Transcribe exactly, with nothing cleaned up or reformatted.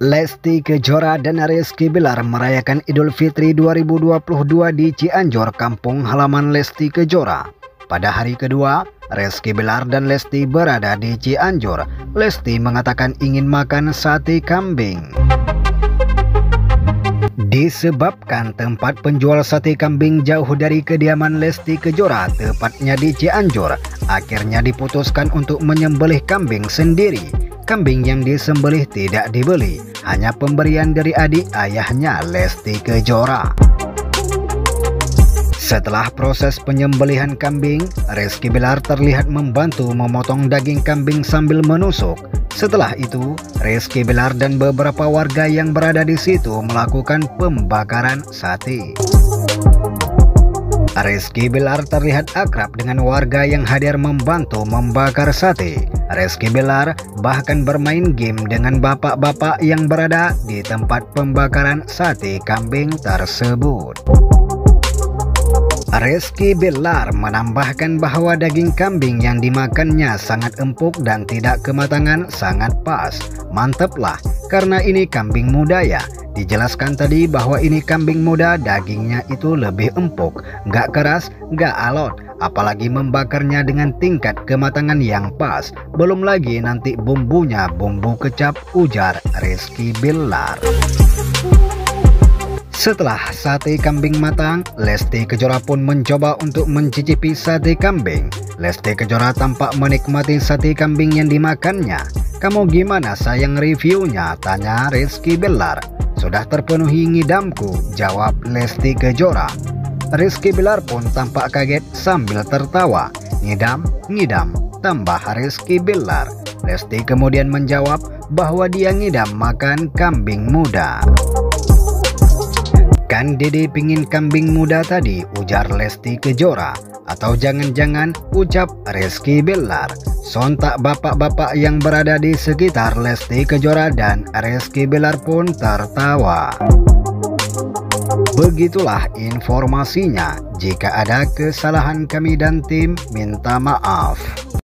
Lesti Kejora dan Rizky Bilar merayakan Idul Fitri dua ribu dua puluh dua di Cianjur, kampung halaman Lesti Kejora. Pada hari kedua, Rizky Bilar dan Lesti berada di Cianjur. Lesti mengatakan ingin makan sate kambing. Disebabkan tempat penjual sate kambing jauh dari kediaman Lesti Kejora, tepatnya di Cianjur, akhirnya diputuskan untuk menyembelih kambing sendiri. Kambing yang disembelih tidak dibeli, hanya pemberian dari adik ayahnya Lesti Kejora. Setelah proses penyembelihan kambing, Rizky Bilar terlihat membantu memotong daging kambing sambil menusuk. Setelah itu, Rizky Bilar dan beberapa warga yang berada di situ melakukan pembakaran sate. Rizky Bilar terlihat akrab dengan warga yang hadir membantu membakar sate. Rizky Bilar bahkan bermain game dengan bapak-bapak yang berada di tempat pembakaran sate kambing tersebut. Rizky Bilar menambahkan bahwa daging kambing yang dimakannya sangat empuk dan tidak kematangan, sangat pas. Mantep lah, karena ini kambing muda ya. Dijelaskan tadi bahwa ini kambing muda, dagingnya itu lebih empuk, nggak keras, nggak alot, apalagi membakarnya dengan tingkat kematangan yang pas. Belum lagi nanti bumbunya bumbu kecap, ujar Rizky Bilar. Setelah sate kambing matang, Lesti Kejora pun mencoba untuk mencicipi sate kambing. Lesti Kejora tampak menikmati sate kambing yang dimakannya. "Kamu gimana sayang reviewnya?" tanya Rizky Bilar. "Sudah terpenuhi ngidamku," jawab Lesti Kejora. Rizky Bilar pun tampak kaget sambil tertawa. "Ngidam, ngidam," tambah Rizky Bilar. Lesti kemudian menjawab bahwa dia ngidam makan kambing muda. "Kan Dede pingin kambing muda tadi," ujar Lesti Kejora. "Atau jangan-jangan," ucap Rizky Bilar. Sontak bapak-bapak yang berada di sekitar Lesti Kejora dan Rizky Bilar pun tertawa. Begitulah informasinya. Jika ada kesalahan, kami dan tim minta maaf.